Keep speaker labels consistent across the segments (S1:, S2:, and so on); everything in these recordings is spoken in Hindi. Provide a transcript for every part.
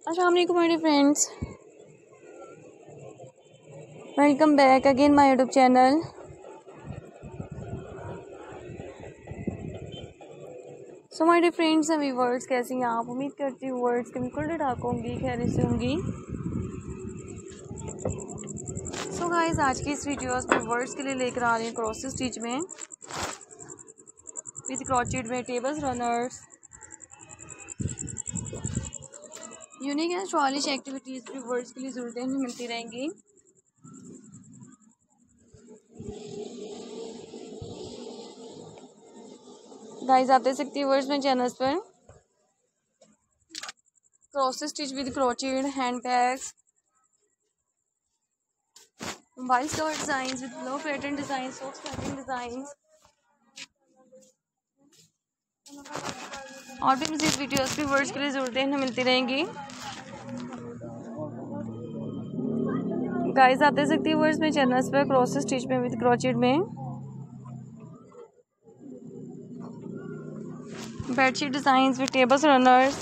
S1: अस्सलाम वालेकुम my dear friends, welcome back again my YouTube channel. So my dear friends and viewers, कैसी हैं आप? उम्मीद करती हूँ वर्ड्स के बिल्कुल ढाक होंगी, खैरियत से होंगी। सो गाइस, आज की इस वीडियोस में वर्ड्स के लिए लेकर आ रही हैं क्रॉस स्टिच में विद क्रोचेट में tables runners, unique and stylish activities भी वर्ड्स के लिए ज़रूरतें हमें मिलती रहेंगी। गाइस, आप देख सकती हैं वर्ड्स में चैनल्स पर cross stitch with crochet, hand bags, mobile cover design with low pattern design, soft pattern design और भी मज़ीद वीडियोस भी वर्ड्स के लिए ज़रूरतें हमें मिलती रहेंगी। गाइस, आप देख सकती हैं वर्ड्स में चैनल्स पर क्रॉस स्टिच में विद क्रोचेट में bedsheet design with tables runners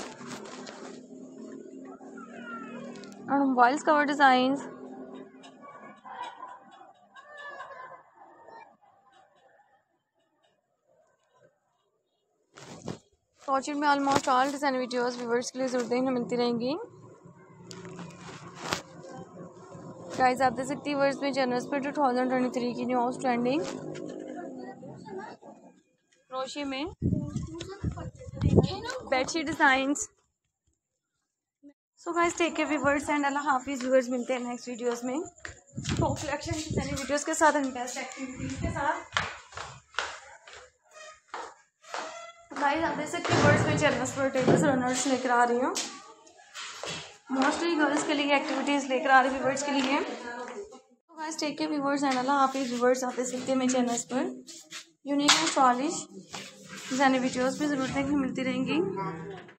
S1: और मोबाइल कवर डिजाइन, क्रोचेट में almost all design videos viewers के लिए ज़रूरतें हमें मिलती रहेंगी। गाइस, आप देख सकती हैं वर्ड्स में चैनल्स पर 2023 की न्यू ट्रेंडिंग क्रोशे में bedsheet designs. So guys, take care viewers and अल्लाह हाफिज़ व्यूअर्स। मिलते हैं नेक्स्ट वीडियोस में टॉप सिलेक्शन डिजाइनिंग वीडियोस के साथ एंड बेस्ट एक्टिविटीज के साथ। गाइस, आप देख सकते हैं वर्ड्स में चैनल्स पर टेबल्स रनर्स लेकर आ रही हूँ, मोस्टली गर्ल्स के लिए एक्टिविटीज़ लेकर आ रही है व्यूअर्स के लिए। तो guys, take care viewers and अल्लाह हाफिज़ व्यूअर्स। आप देख सकते हैं मेरे चैनल्स पर unique and stylish designing videos भी ज़रूरतें मिलती रहेंगी।